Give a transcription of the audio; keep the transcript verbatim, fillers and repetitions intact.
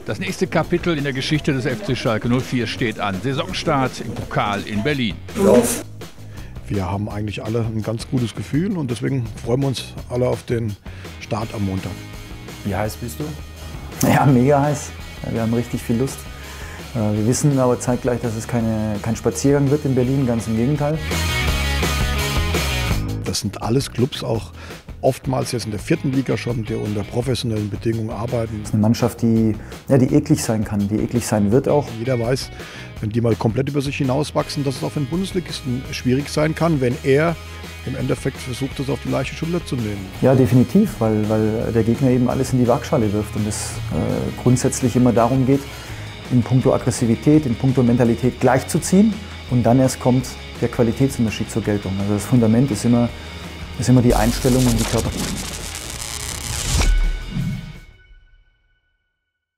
Das nächste Kapitel in der Geschichte des F C Schalke null vier steht an. Saisonstart im Pokal in Berlin. Wir haben eigentlich alle ein ganz gutes Gefühl und deswegen freuen wir uns alle auf den Start am Montag. Wie heiß bist du? Ja, mega heiß. Wir haben richtig viel Lust. Wir wissen aber zeitgleich, dass es keine, kein Spaziergang wird in Berlin, ganz im Gegenteil. Das sind alles Clubs, auch oftmals jetzt in der vierten Liga schon, die unter professionellen Bedingungen arbeiten. Das ist eine Mannschaft, die, ja, die eklig sein kann, die eklig sein wird auch. Jeder weiß, wenn die mal komplett über sich hinauswachsen, dass es auch für den Bundesligisten schwierig sein kann, wenn er im Endeffekt versucht, das auf die leichte Schulter zu nehmen. Ja, definitiv, weil, weil der Gegner eben alles in die Waagschale wirft und es äh, grundsätzlich immer darum geht, in puncto Aggressivität, in puncto Mentalität gleichzuziehen und dann erst kommt der Qualitätsunterschied zur Geltung. Also das Fundament ist immer, ist immer die Einstellung und die Körperlichkeit.